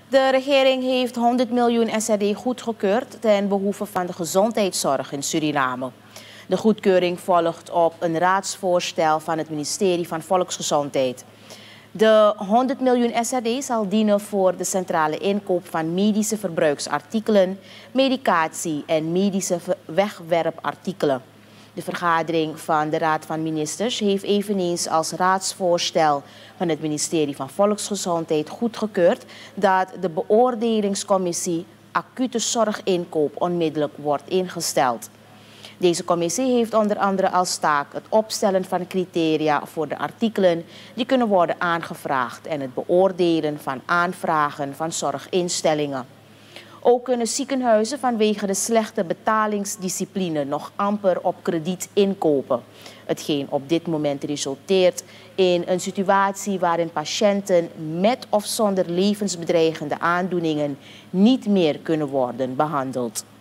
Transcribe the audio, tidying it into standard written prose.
De regering heeft 100 miljoen SRD goedgekeurd ten behoeve van de gezondheidszorg in Suriname. De goedkeuring volgt op een raadsvoorstel van het ministerie van Volksgezondheid. De 100 miljoen SRD zal dienen voor de centrale inkoop van medische verbruiksartikelen, medicatie en medische wegwerpartikelen. De vergadering van de Raad van Ministers heeft eveneens als raadsvoorstel van het ministerie van Volksgezondheid goedgekeurd dat de beoordelingscommissie acute zorginkoop onmiddellijk wordt ingesteld. Deze commissie heeft onder andere als taak het opstellen van criteria voor de artikelen die kunnen worden aangevraagd en het beoordelen van aanvragen van zorginstellingen. Ook kunnen ziekenhuizen vanwege de slechte betalingsdiscipline nog amper op krediet inkopen. Hetgeen op dit moment resulteert in een situatie waarin patiënten met of zonder levensbedreigende aandoeningen niet meer kunnen worden behandeld.